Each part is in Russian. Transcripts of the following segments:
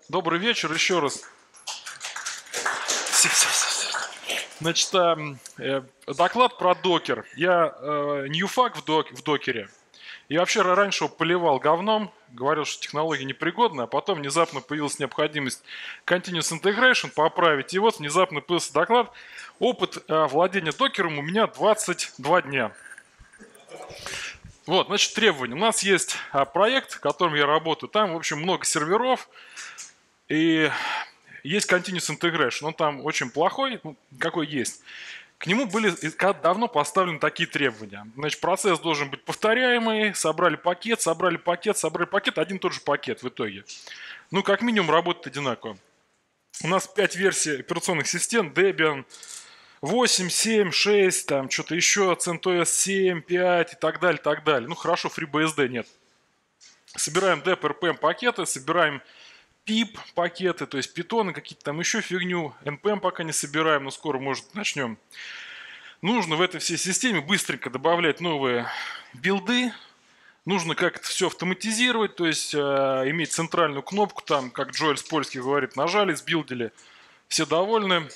Добрый вечер еще раз. Значит, доклад про докер. Я ньюфак в докере. И вообще раньше его поливал говном, говорил, что технология непригодна, а потом внезапно появилась необходимость continuous integration поправить. И вот внезапно появился доклад. Опыт владения докером у меня 22 дня. Вот, значит, требования. У нас есть проект, в котором я работаю. Там, в общем, много серверов. И есть continuous integration. Он там очень плохой, какой есть. К нему были давно поставлены такие требования. Значит, процесс должен быть повторяемый. Собрали пакет, собрали пакет. Один и тот же пакет в итоге. Ну, как минимум, работает одинаково. У нас 5 версий операционных систем. Debian 8, 7, 6, там что-то еще, CentOS 7, 5 и так далее, так далее. Ну, хорошо, FreeBSD нет. Собираем dep, rpm пакеты, собираем pip пакеты, то есть питоны, какие-то там еще фигню. npm пока не собираем, но скоро, может, начнем. Нужно в этой всей системе быстренько добавлять новые билды. Нужно как-то все автоматизировать, то есть иметь центральную кнопку, там, как Джоэль Спольский говорит, нажали, сбилдили, все довольны.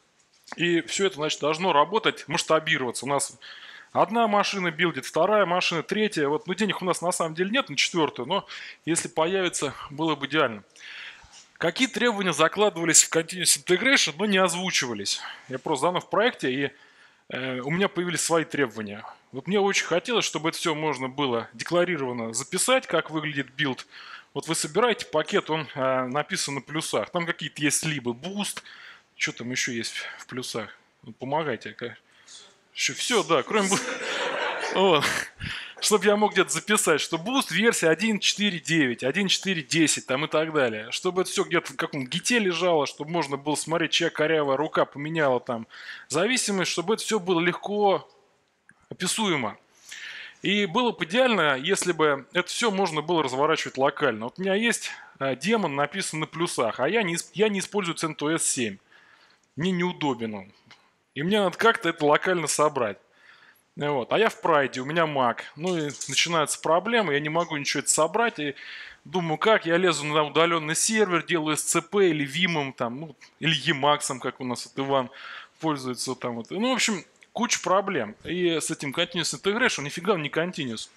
И все это, значит, должно работать, масштабироваться. У нас одна машина билдит, вторая машина, третья. Вот, ну, денег у нас на самом деле нет на четвертую, но если появится, было бы идеально. Какие требования закладывались в Continuous Integration, но не озвучивались? Я просто давно в проекте, и у меня появились свои требования. Вот мне очень хотелось, чтобы это все можно было декларированно записать, как выглядит билд. Вот вы собираете пакет, он написан на плюсах. Там какие-то есть либо буст, что там еще есть в плюсах? Помогайте. Еще все, да, кроме... Вот. Чтобы я мог где-то записать, что буст версия 1.4.9, 1.4.10 там и так далее. Чтобы это все где-то в каком-то гите лежало, чтобы можно было смотреть, чья корявая рука поменяла там зависимость, чтобы это все было легко описуемо. И было бы идеально, если бы это все можно было разворачивать локально. Вот у меня есть демон, написан на плюсах, а я не использую CentOS 7. Мне неудобен он. И мне надо как-то это локально собрать. Вот. А я в прайде, у меня Mac. Ну и начинаются проблемы, я не могу ничего это собрать. И думаю, как? Я лезу на удаленный сервер, делаю SCP или Vim, там, ну, или Emacs, как у нас вот Иван пользуется. Там, вот. Ну, в общем, куча проблем. И с этим Continuous Integration нифига он не Continuous.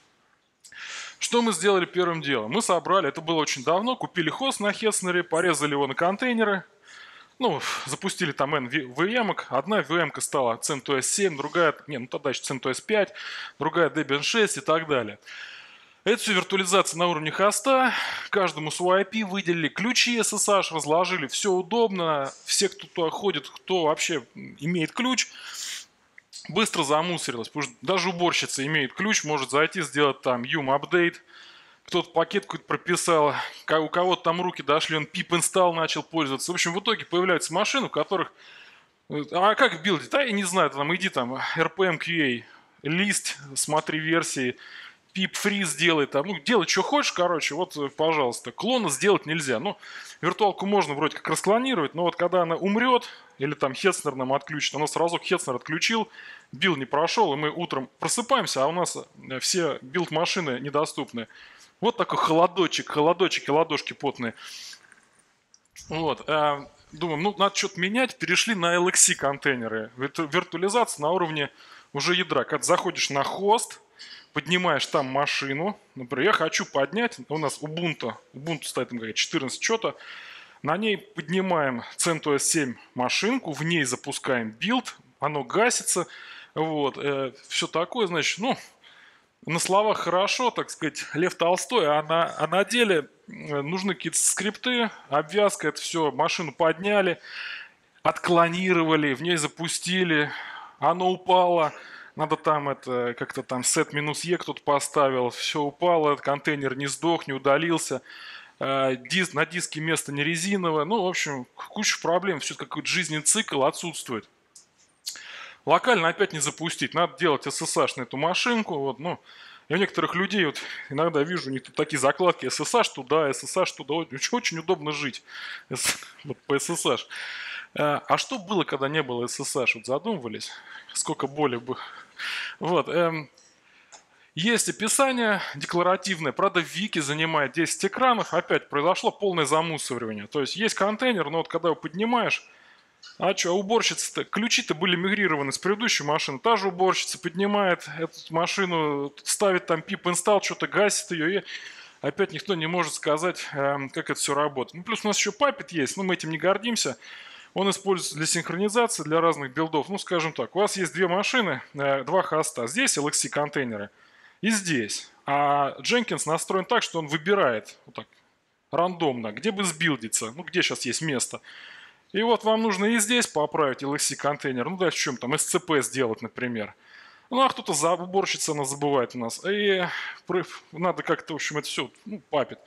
Что мы сделали первым делом? Мы собрали, это было очень давно, купили хост на Хеснере, порезали его на контейнеры. Ну, запустили там N VM-ок. Одна VM-ка стала CentOS 7, другая, не, ну тогда еще CentOS 5, другая Debian 6 и так далее. Это все виртуализация на уровне хоста. Каждому свой IP выделили ключи SSH, разложили. Все удобно. Все, кто туда ходит, кто вообще имеет ключ, быстро замусорилось. Потому что даже уборщица имеет ключ, может зайти, сделать там yum апдейт. Кто-то пакет какой-то прописал, у кого-то там руки дошли, он pip install начал пользоваться. В общем, в итоге появляются машины, у которых... А как билдить? А я не знаю, там иди там RPM QA, лист, смотри версии, pip freeze делай там, ну делай что хочешь, короче, вот, пожалуйста. Клона сделать нельзя. Ну, виртуалку можно вроде как расклонировать, но вот когда она умрет, или там Хетснер нам отключит, у нас сразу Хетснер отключил, билд не прошел, и мы утром просыпаемся, а у нас все билд-машины недоступны. Вот такой холодочек и ладошки потные. Вот. Думаем, ну надо что-то менять. Перешли на LXC контейнеры. Виртуализация на уровне уже ядра. Когда заходишь на хост, поднимаешь там машину. Например, я хочу поднять, у нас Ubuntu стоит там 14 что-то. На ней поднимаем CentOS 7 машинку, в ней запускаем билд, оно гасится. Вот. Все такое, значит, ну, на словах хорошо, так сказать, Лев Толстой, а на деле нужны какие-то скрипты, обвязка, это все, машину подняли, отклонировали, в ней запустили, оно упало, надо там это, как-то там set-e кто-то поставил, все упало, контейнер не сдох, не удалился, на диске место не резиновое, ну, в общем, куча проблем, все какой-то жизненный цикл отсутствует. Локально опять не запустить. Надо делать SSH на эту машинку. Вот, ну, я у некоторых людей вот иногда вижу, у них тут такие закладки SSH туда, SSH туда. Очень удобно жить вот, по SSH. А что было, когда не было SSH? Вот задумывались? Сколько боли бы. Вот. Есть описание декларативное, правда, Вики занимает 10 экранов, опять произошло полное замусоривание. То есть контейнер, но вот когда его поднимаешь, а что, уборщица-то, ключи-то были мигрированы с предыдущей машины, та же уборщица поднимает эту машину, ставит там pip install, что-то гасит ее, и опять никто не может сказать, как это все работает. Ну, плюс у нас еще Puppet есть, но мы этим не гордимся. Он используется для синхронизации, для разных билдов. Ну, скажем так, у вас есть две машины, два хоста. Здесь LXC контейнеры и здесь. А Jenkins настроен так, что он выбирает вот так рандомно, где бы сбилдиться, ну, где сейчас есть место. И вот вам нужно и здесь поправить LXC контейнер. Ну, дальше в чем там, SCP сделать, например. Ну, а кто-то уборщица, она забывает у нас. И надо как-то, в общем, это все, папит.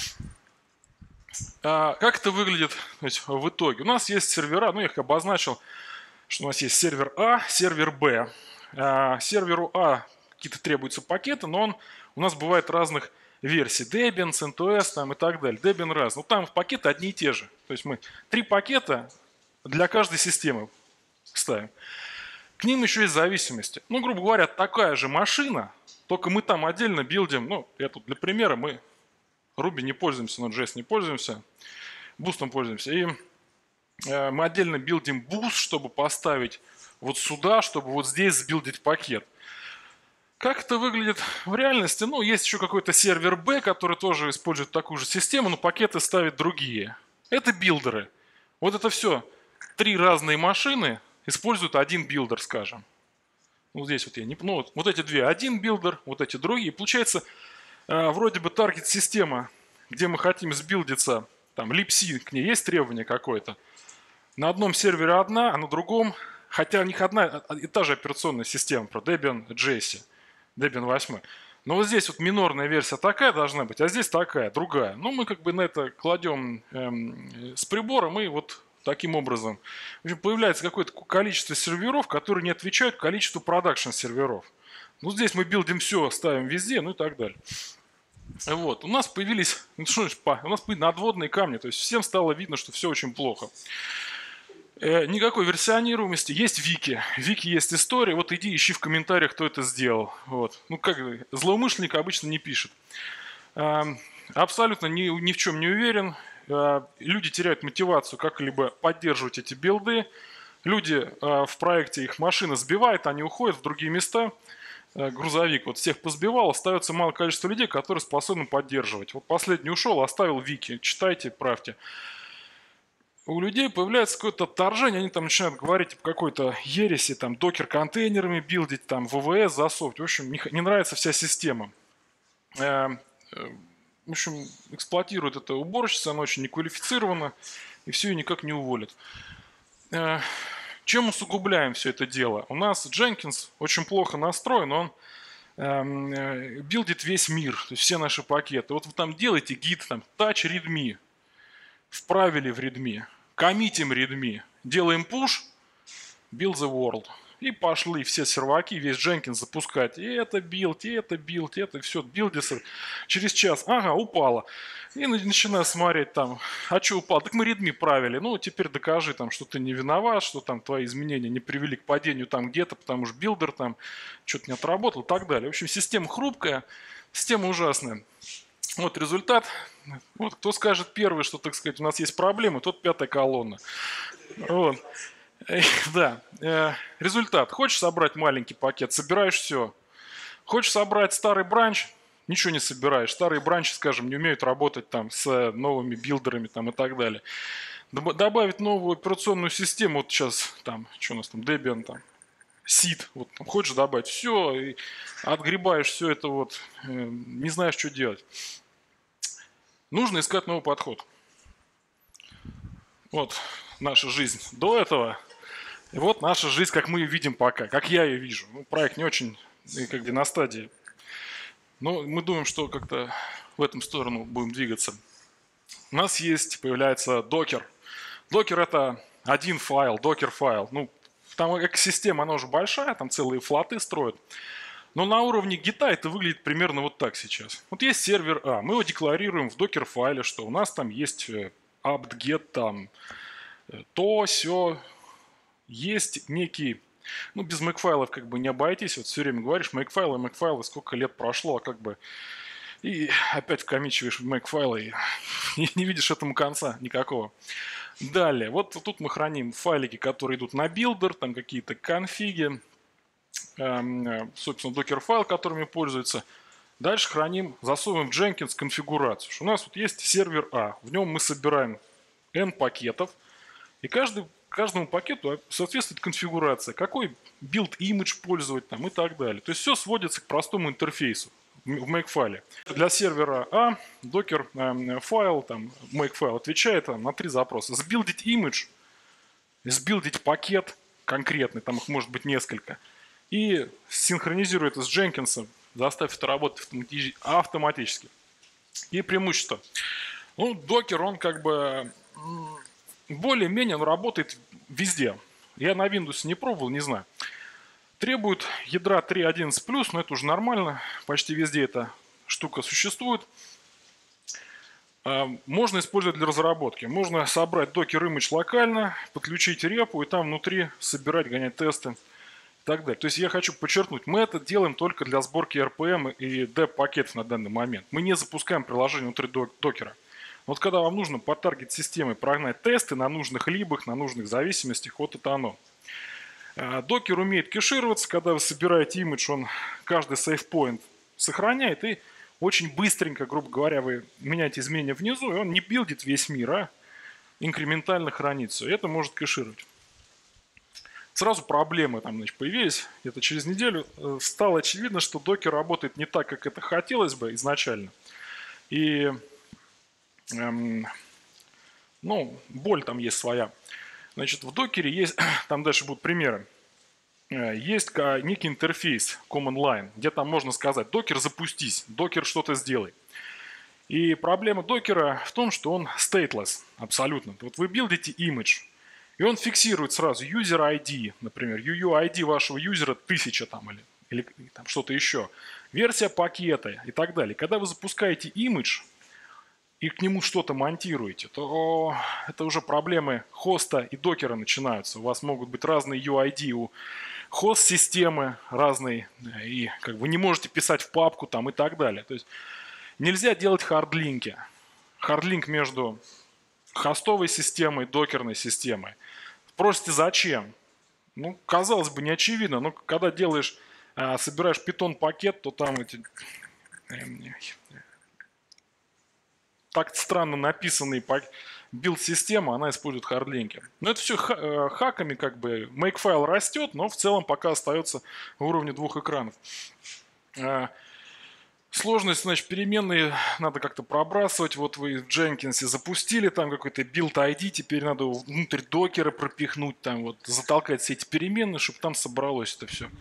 Как это выглядит, то есть, в итоге? У нас есть сервера, ну, я их обозначил, что у нас есть сервер А, сервер Б. Серверу А какие-то требуются пакеты, но он у нас бывает разных версий. Debian, CentOS там, и так далее. Debian раз. Ну, там пакеты одни и те же. То есть мы 3 пакета для каждой системы ставим. К ним еще есть зависимости. Ну, грубо говоря, такая же машина, только мы там отдельно билдим. Ну, я тут для примера, мы Ruby не пользуемся, Node.js не пользуемся, Boost'ом пользуемся. И мы отдельно билдим Boost, чтобы поставить вот сюда, чтобы вот здесь сбилдить пакет. Как это выглядит в реальности? Ну, есть еще какой-то сервер B, который тоже использует такую же систему, но пакеты ставит другие. Это билдеры. Вот это все. 3 разные машины используют один билдер, скажем. Ну, здесь вот я не... Ну, вот эти две. Один билдер, вот эти другие. Получается, вроде бы таргет-система, где мы хотим сбилдиться, там, libc, к ней есть требование какое-то. На одном сервере одна, а на другом, хотя у них одна и та же операционная система, про Debian JS, Debian 8. Но вот здесь вот минорная версия такая должна быть, а здесь такая, другая. Ну, мы как бы на это кладем с прибором и вот таким образом. В общем, появляется какое-то количество серверов, которые не отвечают количеству продакшн-серверов. Ну, здесь мы билдим все, ставим везде, ну и так далее. Вот. У нас появились, у нас были надводные камни, то есть всем стало видно, что все очень плохо. Никакой версионируемости. Есть вики. В вики есть история. Вот иди ищи в комментариях, кто это сделал. Вот. Ну, как злоумышленник обычно не пишет. Абсолютно ни в чем не уверен. Люди теряют мотивацию как-либо поддерживать эти билды. Люди в проекте, их машина сбивает, они уходят в другие места. Грузовик вот всех позбивал, остается малое количество людей, которые способны поддерживать. Вот последний ушел, оставил вики. Читайте, правьте. У людей появляется какое-то отторжение, они там начинают говорить об какой-то ереси, там, докер-контейнерами билдить, там, ВВС, засовывать. В общем, не нравится вся система. В общем, эксплуатирует это уборщица, она очень неквалифицирована, и все ее никак не уволят. Чем усугубляем все это дело? У нас Jenkins очень плохо настроен, он билдит весь мир, то есть все наши пакеты. Вот вы там делаете гид, там, touch readme, вправили в readme, коммитим readme, делаем push, build the world. И пошли все серваки, весь Jenkins запускать. И это билд, и это билд, и это все билдится. Через час, ага, упало. И начинаю смотреть там, а что упало? Так мы readme правили. Ну, теперь докажи там, что ты не виноват, что там твои изменения не привели к падению там где-то, потому что билдер там что-то не отработал и так далее. В общем, система хрупкая, система ужасная. Вот результат. Вот кто скажет первый, что, так сказать, у нас есть проблемы, тот 5-я колонна. Вот. Да. Результат. Хочешь собрать маленький пакет, собираешь все. Хочешь собрать старый бранч, ничего не собираешь. Старые бранчи, скажем, не умеют работать там с новыми билдерами там, и так далее. Добавить новую операционную систему, вот сейчас там, что у нас там, Debian, там, SID, вот там, хочешь добавить, все, и отгребаешь все это вот, не знаешь, что делать. Нужно искать новый подход. Вот наша жизнь до этого. И вот наша жизнь, как мы ее видим пока, как я ее вижу. Ну, проект не очень, как бы на стадии. Но мы думаем, что как-то в этом сторону будем двигаться. У нас появляется Docker. Docker это один файл, Docker файл. Ну, там экосистема, она уже большая, там целые флоты строят. Но на уровне гита это выглядит примерно вот так сейчас. Вот есть сервер А, мы его декларируем в Docker файле, что у нас там есть apt-get, там то, сё. Есть некий Ну, без Makefile как бы не обойтись. Вот все время говоришь Makefile, сколько лет прошло, а как бы и опять вкомичиваешь в Makefile и не видишь этому конца никакого. Далее, вот тут мы храним файлики, которые идут на билдер, там какие-то конфиги, собственно, докер-файл, которыми пользуются. Дальше храним, засовываем в Jenkins конфигурацию. У нас вот есть сервер А, в нем мы собираем N пакетов, и каждому пакету соответствует конфигурация, какой build image пользовать там и так далее. То есть все сводится к простому интерфейсу в Makefile. Для сервера А докер файл, там, Makefile отвечает на 3 запроса. Сбилдить image, сбилдить пакет конкретный, там их может быть несколько, и синхронизирует это с Jenkins, заставив это работать автоматически. И преимущество. Ну, докер, он как бы более-менее он работает везде. Я на Windows не пробовал, не знаю. Требует ядра 3.11+, но это уже нормально. Почти везде эта штука существует. Можно использовать для разработки. Можно собрать Docker Image локально, подключить репу и там внутри собирать, гонять тесты и так далее. То есть я хочу подчеркнуть, мы это делаем только для сборки RPM и DEP-пакетов на данный момент. Мы не запускаем приложение внутри докера. Вот когда вам нужно по таргет-системе прогнать тесты на нужных либах, на нужных зависимостях, вот это оно. Докер умеет кешироваться, когда вы собираете имидж, он каждый сейфпоинт сохраняет и очень быстренько, грубо говоря, вы меняете изменения внизу, и он не билдит весь мир, а инкрементально хранит все. И это может кешировать. Сразу проблемы там, значит, появились. Где-то через неделю стало очевидно, что докер работает не так, как это хотелось бы изначально. И ну, боль там есть своя. Значит, в докере есть, там дальше будут примеры. Есть некий интерфейс command line, где там можно сказать: докер, запустись, докер, что-то сделай. И проблема докера в том, что он stateless абсолютно. Вот вы билдите image, и он фиксирует сразу user ID, например, UUID вашего юзера 1000 там, или там что-то еще, версия пакета и так далее. Когда вы запускаете image и к нему что-то монтируете, то это уже проблемы хоста и докера начинаются. У вас могут быть разные UID у хост-системы, разные, и как вы не можете писать в папку там и так далее. То есть нельзя делать хардлинки. Хардлинк между хостовой системой и докерной системой. Спросите, зачем? Ну, казалось бы, не очевидно, но когда делаешь, собираешь Python пакет, то там эти так странно написанные билд-система, она использует хардлинки. Но это все хаками, как бы, Makefile растет, но в целом пока остается в уровне 2 экранов. Сложность, значит, переменные надо как-то пробрасывать. Вот вы в Jenkins запустили там какой-то build ID, теперь надо внутрь докера пропихнуть, там вот затолкать все эти переменные, чтобы там собралось это все.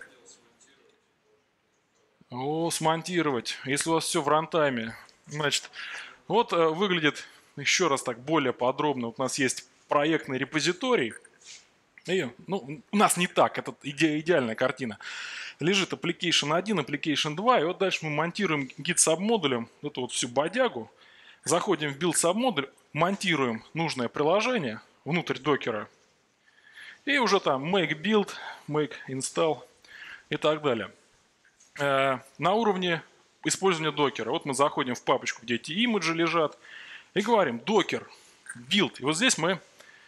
О, смонтировать. Если у вас все в рантайме. Значит, вот выглядит еще раз так более подробно. Вот у нас есть проектный репозиторий. И, ну, у нас не так, это идеальная картина. Лежит application 1, application 2, и вот дальше мы монтируем git subмодулем эту вот всю бодягу, заходим в build subмодуль, монтируем нужное приложение внутрь докера, и уже там make build, make install и так далее. На уровне использования докера, вот мы заходим в папочку, где эти имиджи лежат, и говорим докер, build. И вот здесь мы,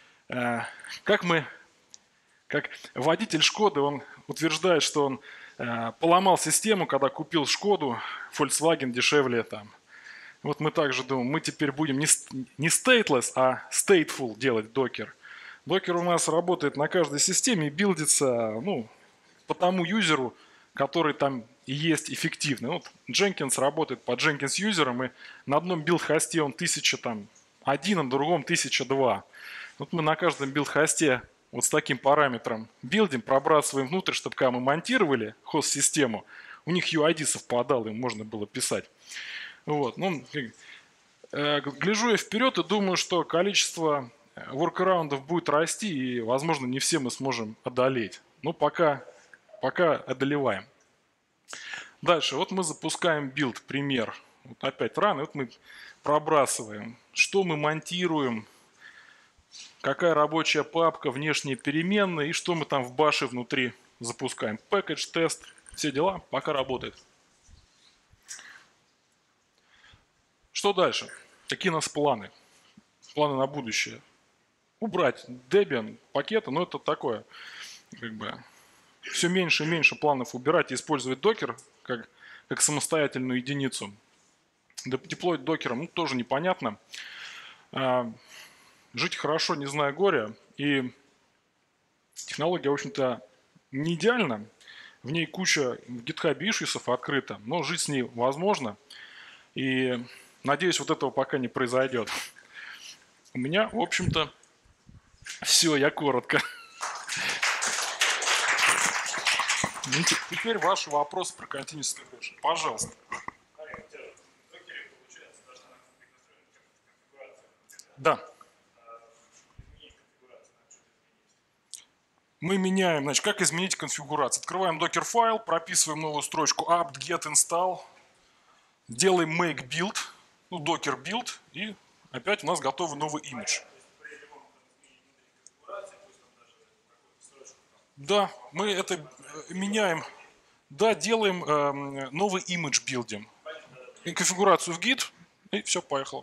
как водитель Шкоды, он утверждает, что он поломал систему, когда купил Шкоду, Volkswagen дешевле там. Вот мы также думаем, мы теперь будем не stateless, а stateful делать докер. Докер у нас работает на каждой системе и билдится, ну, по тому юзеру, который там и есть эффективный. Вот Jenkins работает по Jenkins юзерам, и на одном билд-хосте он 1001, на другом 1002. Вот мы на каждом билд-хосте вот с таким параметром билдим, пробрасываем внутрь, чтобы когда мы монтировали хост-систему, у них UID совпадал, им можно было писать. Вот. Ну, гляжу я вперед и думаю, что количество воркараундов будет расти, и, возможно, не все мы сможем одолеть. Но пока одолеваем. Дальше. Вот мы запускаем билд, пример. Вот опять рано. Вот мы пробрасываем. Что мы монтируем? какая рабочая папка, внешние переменные и что мы там в баше внутри запускаем. Package, тест, все дела, пока работает. Что дальше? Какие у нас планы? Планы на будущее. Убрать Debian пакеты, но это такое, как бы, все меньше и меньше планов убирать и использовать докер как самостоятельную единицу. Деплоить докером, тоже непонятно. Жить хорошо, не зная горя. И технология, в общем-то, не идеальна. В ней куча в GitHub ишьюсов открыта, но жить с ней возможно. И надеюсь, вот этого пока не произойдет. У меня, в общем-то, все, я коротко. Теперь ваши вопросы про Continuous Integration. Пожалуйста. Да. Мы меняем, значит, как изменить конфигурацию. Открываем докер файл, прописываем новую строчку apt get install, делаем make build, docker build, и опять у нас готовый новый имидж. Да, мы это меняем. Да, делаем новый имидж билдим. Конфигурацию в git, и все, поехало.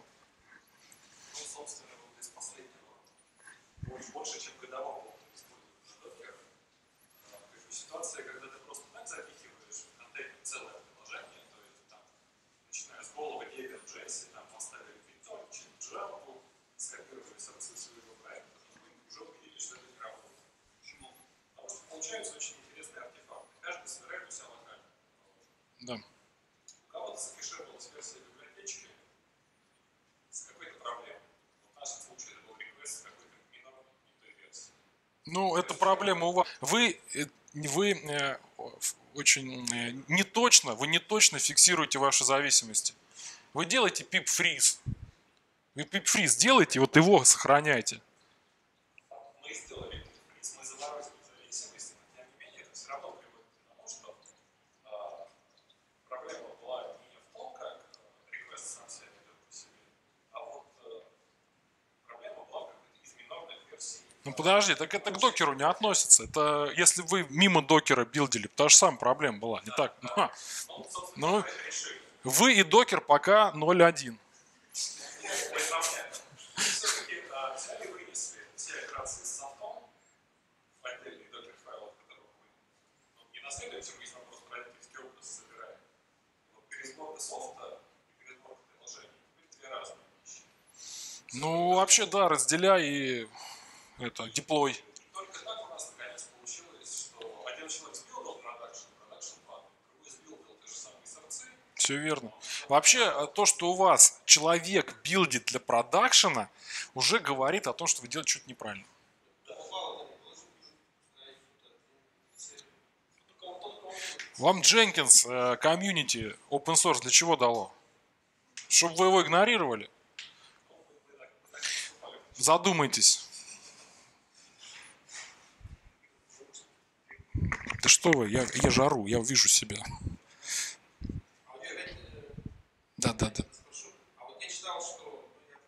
Больше, чем годового докер. Ситуация, когда ты просто так запихиваешь в контейнер целое приложение, то есть там, начиная с голого Debian JS, там поставили питон, Java, скопировали сорцы своего проекта, и вы уже увидели, что это не работает. Почему? Потому что получаются очень интересные артефакты. Каждый собирает у себя локально. Да. У кого-то закешировалась версия библиотечки с какой-то проблемой. В нашем случае это был реквест с какой-то минорной версии. Ну, это проблема у вас. Вы очень не точно фиксируете ваши зависимости. Вы делаете pip-freeze. Вы pip-freeze делаете, вот его сохраняйте. Мы сделали pip-freeze, мы заморозили зависимости, но тем не менее это все равно приводит к тому, что проблема была не в том, как request сам себя ведет по себе, а вот проблема была в какой-то из минорных версий. Ну подожди, так это к докеру не относится. Это если вы мимо докера билдили, та же самая проблема была, не так? Да. Ну, вы и докер пока 0.1. Все-таки взяли, вынесли все операции с софтом в отдельный докер файл, который мы не наследуем, мы если мы просто родительский образ собираем. Вот пересборка софта и пересборка приложений — это две разные вещи. Ну, вообще, да, разделяй и деплой. Только так у нас наконец получилось, что один человек сбилдил продакшн план, другой сбилдил те же самые сорцы. Все верно. Вообще, то, что у вас человек билдит для продакшена, уже говорит о том, что вы делаете что-то неправильно. Вам Jenkins, комьюнити, open source для чего дало? Чтобы вы его игнорировали? Задумайтесь. Да что вы, я жару, я вижу себя. Да. А вот я читал, что я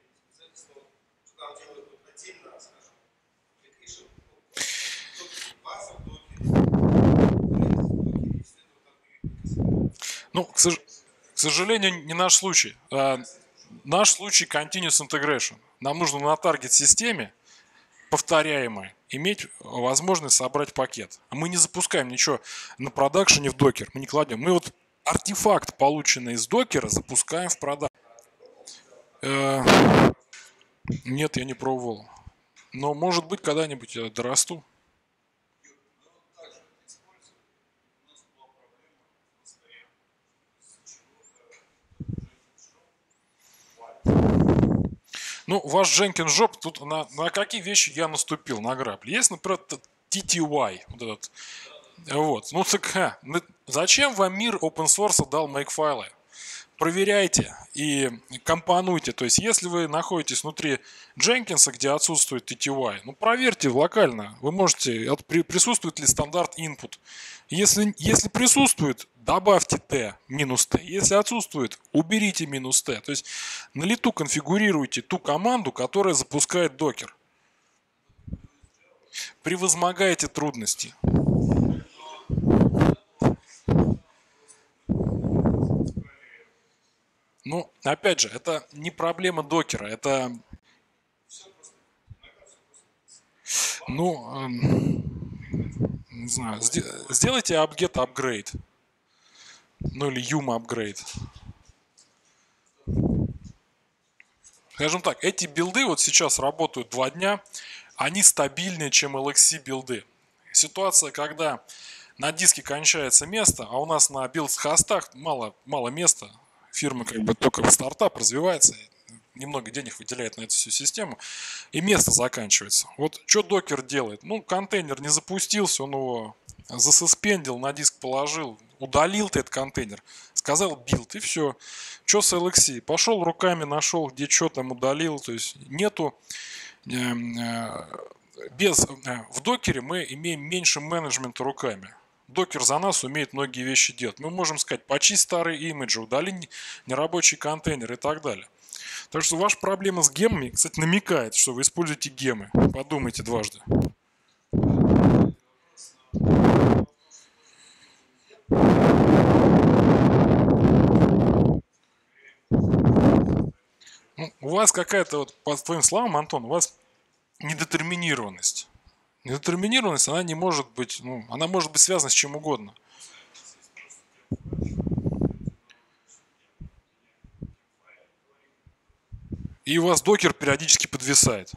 делают отдельно, скажем, application, база в докере, Ну, к сожалению, не наш случай. Наш случай continuous integration. Нам нужно на таргет-системе, повторяемое, иметь возможность собрать пакет. А мы не запускаем ничего на продакшене в докер. Мы не кладем. Мы вот артефакт, полученный из докера, запускаем в продакшн. Нет, я не пробовал. Но, может быть, когда-нибудь я дорасту. Ну, ваш Jenkins Job, тут на какие вещи я наступил, на грабли. Есть, например, TTY, вот этот. Вот. Ну так, зачем вам мир open source дал makefile? Проверяйте и компонуйте. То есть, если вы находитесь внутри Jenkins, где отсутствует TTY, ну проверьте локально. Вы можете, присутствует ли стандарт input. Если присутствует, добавьте T, минус T. Если отсутствует, уберите минус T. То есть, на лету конфигурируйте ту команду, которая запускает докер. Превозмогаете трудности. Ну, опять же, это не проблема докера, это, ну, не знаю, сделайте apt-get upgrade, ну или yum upgrade. Скажем так, эти билды вот сейчас работают 2 дня, они стабильнее, чем LXC билды. Ситуация, когда на диске кончается место, а у нас на билд-хостах мало места, фирма как бы только в стартап развивается, немного денег выделяет на эту всю систему, и место заканчивается. Вот что докер делает? Ну, контейнер не запустился, он его засуспендил, на диск положил, удалил ты этот контейнер, сказал билд, и все. Что с LXC? Пошел руками, нашел, где что там удалил, то есть нету... В докере мы имеем меньше менеджмента руками. Докер за нас умеет многие вещи делать. Мы можем сказать, почисть старые имиджи, удали нерабочий контейнер и так далее. Так что ваша проблема с гемами, кстати, намекает, что вы используете гемы. Подумайте дважды. Ну, у вас какая-то, вот, по твоим словам, Антон, у вас недетерминированность. Недетерминированность, она не может быть, ну, она может быть связана с чем угодно. И у вас докер периодически подвисает.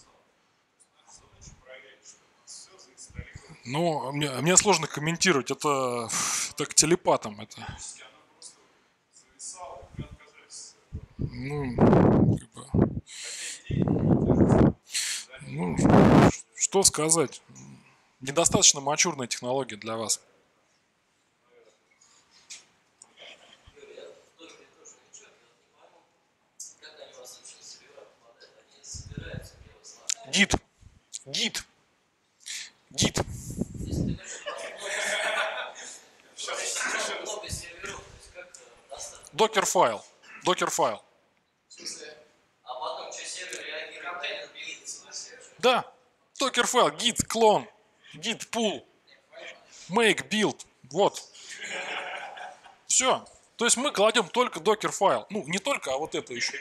Ну, мне сложно комментировать, это к телепатам. Это. Ну, как бы, ну, что сказать? Недостаточно мачурная технология для вас. Гид. Докер файл. Да. Докер файл. Git клон. Git pull. Make build. Вот. Все. То есть мы кладем только докер файл. Ну, не только, а вот это еще.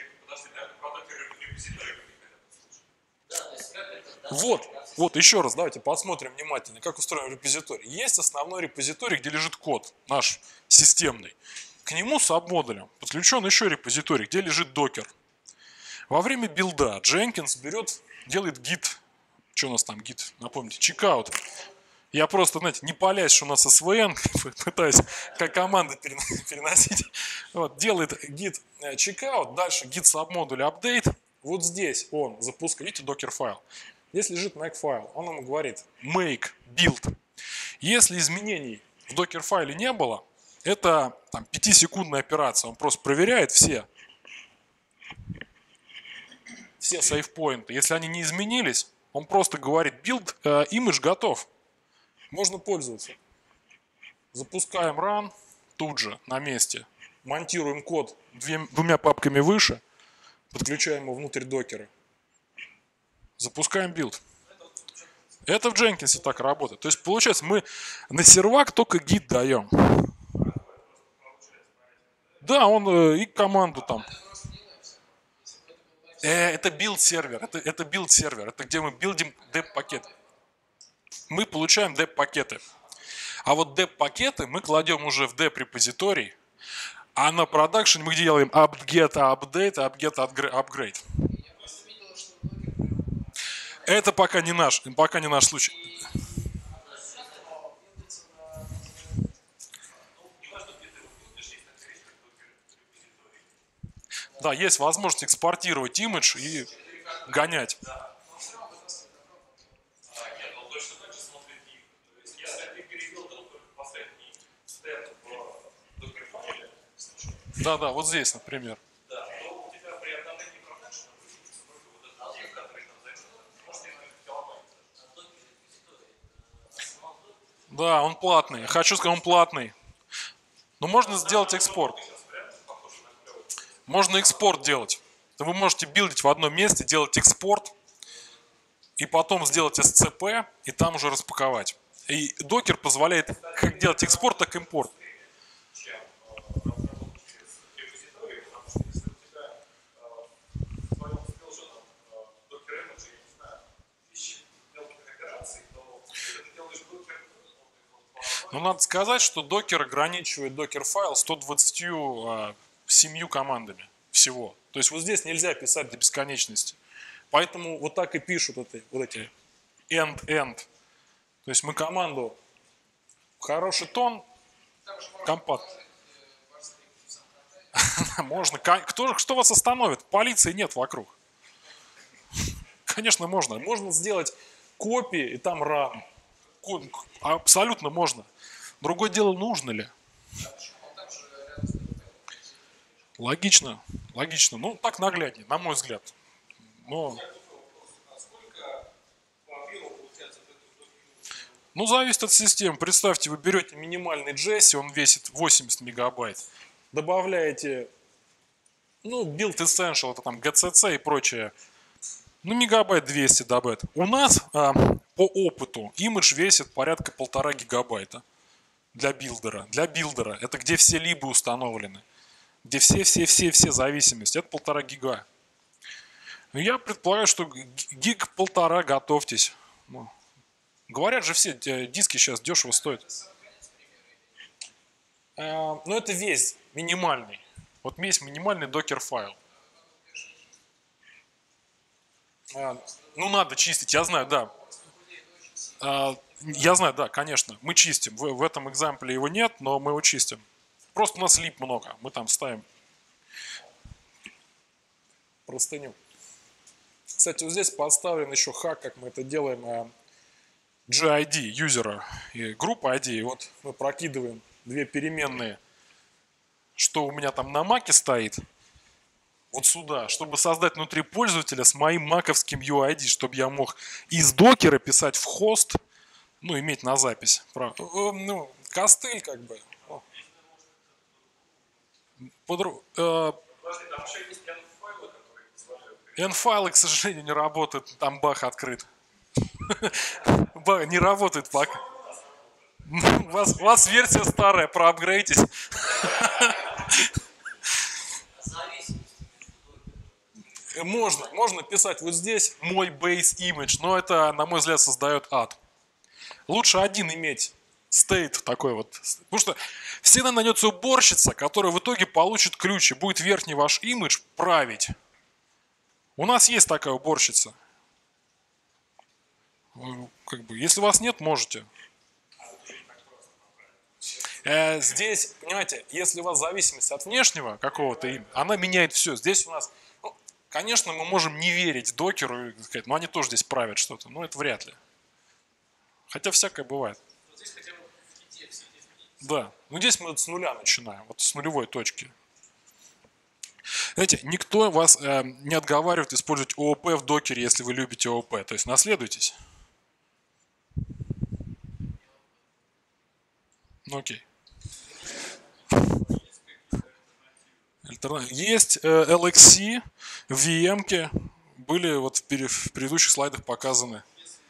Вот еще раз, давайте посмотрим внимательно, как устроен репозиторий. Есть основной репозиторий, где лежит код наш системный. К нему сабмодулем подключен еще репозиторий, где лежит докер. Во время билда Jenkins делает гид. Что у нас там гид? Напомните, чекаут. Я просто, знаете, не палясь, что у нас SVN, пытаюсь как команды переносить. Вот, делает гид чекаут, дальше гид сабмодуль update. Вот здесь он запускает, видите, докер файл. Здесь лежит make файл, он ему говорит make build. Если изменений в докер файле не было, это 5-секундная операция. Он просто проверяет все сейфпоинты. Если они не изменились, он просто говорит build, image готов. Можно пользоваться. Запускаем run тут же, на месте. Монтируем код 2 папками выше. Подключаем его внутрь докера. Запускаем билд. Это в Jenkins так работает. То есть, получается, мы на сервак только гид даем. Да, он и команду там. Это билд-сервер. Это билд-сервер. Это где мы билдим деп-пакеты. Мы получаем деп-пакеты. А вот деп-пакеты мы кладем уже в деп-репозиторий. А на продакшене мы делаем apt-get update, apt-get upgrade. Это пока не наш случай. Да, есть возможность экспортировать имидж и гонять. Да, вот здесь, например. Да, он платный. Хочу сказать, он платный. Но можно сделать экспорт. Можно экспорт делать. Вы можете билдить в одном месте, делать экспорт и потом сделать SCP, и там уже распаковать. И докер позволяет как делать экспорт, так и импорт. Чем разработать через репозиторий, потому что если у тебя в твоем скриженном Docker image, я не знаю, 1000 мелких операций, то если ты делаешь докер, Но надо сказать, что докер ограничивает докер-файл 127 командами всего. То есть вот здесь нельзя писать до бесконечности. Поэтому вот так и пишут вот эти end-end. То есть мы команду хороший тон, компакт. Можно. Что вас остановит? Полиции нет вокруг. Конечно, можно. Можно сделать копии и там RAM. Абсолютно можно. Другое дело, нужно ли? Логично. Логично. Ну, так нагляднее, на мой взгляд. Но... Ну, зависит от системы. Представьте, вы берете минимальный Джесси, он весит 80 мегабайт. Добавляете, ну, Build Essential, это там GCC и прочее. Ну, мегабайт 200 добавит. У нас по опыту имидж весит порядка 1,5 гигабайта для билдера. Для билдера. Это где все либы установлены. Где все зависимости. Это 1,5 гига. Я предполагаю, что гиг 1,5 готовьтесь. Говорят же все, диски сейчас дешево стоят. Но это весь минимальный. Вот весь минимальный докер-файл. Ну, надо чистить, я знаю, да. Я знаю, да, конечно. Мы чистим. В этом экземпле его нет, но мы его чистим. Просто у нас лип много. Мы там ставим простыню. Кстати, вот здесь поставлен еще хак, как мы это делаем. GID юзера и группа ID. И вот мы прокидываем две переменные, что у меня там на маке стоит, вот сюда, чтобы создать внутри пользователя с моим маковским UID, чтобы я мог из докера писать в хост, ну, иметь на запись. Ну, костыль как бы. N-файлы, к сожалению, не работают, там баг открыт. Не работает пока. У вас версия старая, проапгрейдитесь. Можно писать вот здесь мой base image, но это, на мой взгляд, создает ад. Лучше один иметь state такой вот. Потому что всегда найдется уборщица, которая в итоге получит ключ и будет верхний ваш имидж править. У нас есть такая уборщица. Как бы, если вас нет, можете. Здесь, понимаете, если у вас зависимость от внешнего какого-то имя, она меняет все. Здесь у нас, ну, конечно, мы можем не верить докеру и сказать, ну они тоже здесь правят что-то, но это вряд ли. Хотя всякое бывает. Да, ну здесь мы с нуля начинаем, вот с нулевой точки. Знаете, никто вас не отговаривает использовать ООП в докере, если вы любите ООП. То есть наследуйтесь. Ну окей. Есть LXC, VM-ки, были вот в предыдущих слайдах показаны.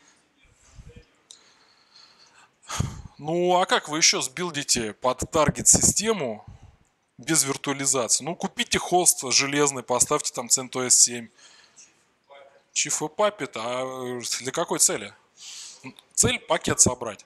Ну а как вы еще сбилдите под таргет-систему без виртуализации? Ну купите хост железный, поставьте там CentOS 7. Chief и Puppet, а для какой цели? Цель пакет собрать.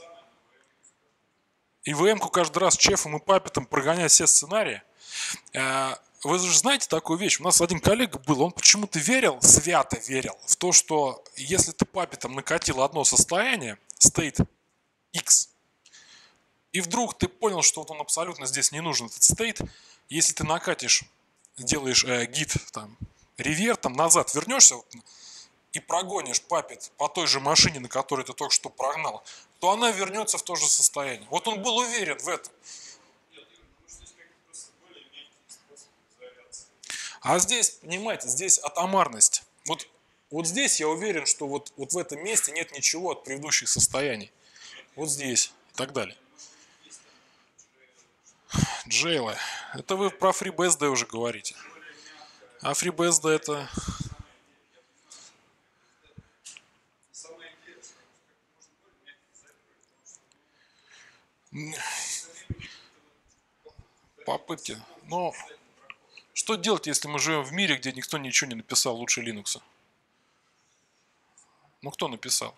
И VM-ку каждый раз чефом и папетом прогонять все сценарии. Вы же знаете такую вещь. У нас один коллега был, он почему-то верил, свято верил в то, что если ты папетом накатил одно состояние, state X, и вдруг ты понял, что вот он абсолютно здесь не нужен, этот state, если ты накатишь, делаешь git, там, ревер, там, назад вернешься вот, и прогонишь папет по той же машине, на которой ты только что прогнал, то она вернется в то же состояние. Вот он был уверен в этом. А здесь, понимаете, здесь атомарность. Вот здесь я уверен, что вот в этом месте нет ничего от предыдущих состояний. Вот здесь и так далее. Джейлы. Это вы про FreeBSD уже говорите. А FreeBSD это... Попытки. Но что делать, если мы живем в мире, где никто ничего не написал лучше Linux? Ну, кто написал?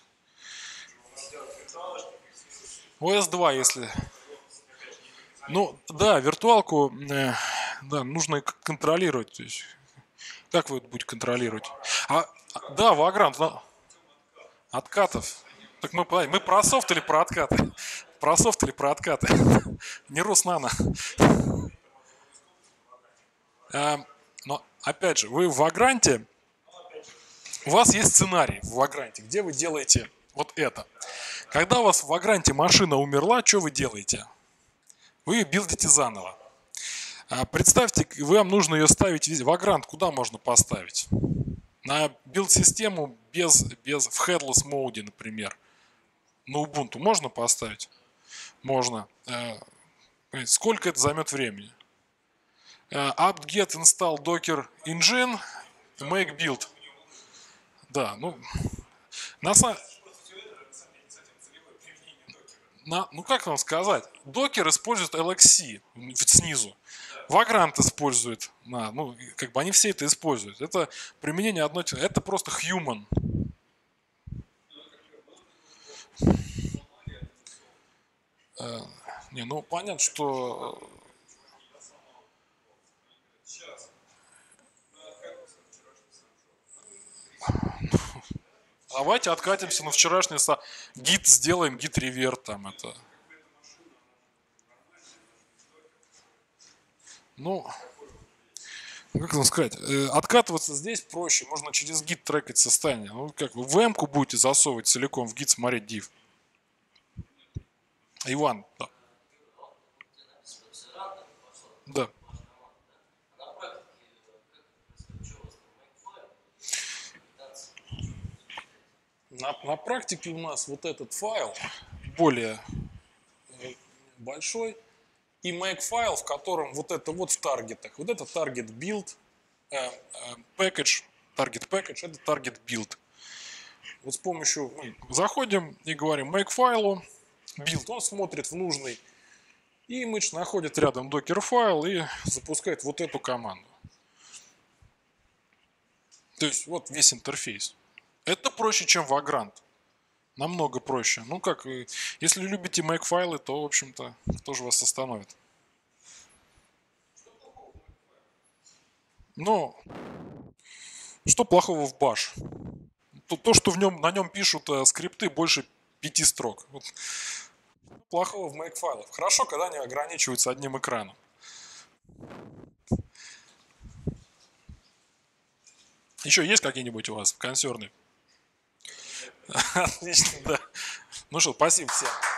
ОС 2, если... Ну, да, виртуалку, да, нужно контролировать. То есть, как вы это будете контролировать? Да, Vagrant, откатов. Так мы про софт или про откаты? Про софт или про откаты? Не Руснана. Но, опять же, вы в Vagrant, у вас есть сценарий в Vagrant, где вы делаете вот это. Когда у вас в Vagrant машина умерла, что вы делаете? Вы ее билдите заново. Представьте, вам нужно ее ставить в Vagrant, куда можно поставить? На билд-систему в headless mode, например. На Ubuntu можно поставить? Можно. Сколько это займет времени? Apt-get install docker engine, make build. Да, ну, ну как вам сказать? Докер использует LXC снизу. Vagrant использует. Ну, как бы они все это используют. Это применение одной... Это просто human. Не, ну понятно, что... Давайте откатимся на вчерашний гид сделаем, гид реверт там это. Ну, как вам сказать, откатываться здесь проще, можно через гид трекать состояние. Ну, как вы в M-ку будете засовывать целиком в гид, смотреть div. Иван, да. Да. На практике у нас вот этот файл более большой и make файл, в котором вот это вот в таргетах. Вот это target build, package, target package, это target build. Вот с помощью, заходим и говорим make файлу, build, он смотрит в нужный image, находит рядом докер файл и запускает вот эту команду. То есть вот весь интерфейс. Это проще, чем Vagrant. Намного проще. Ну как, если любите make файлы, то, в общем-то, кто же вас остановит? Ну, что плохого в Bash? То, что на нем пишут скрипты больше 5 строк. Вот. Плохого в make файлах. Хорошо, когда они ограничиваются одним экраном. Еще есть какие-нибудь у вас консерны? Отлично, да. Ну что, спасибо всем.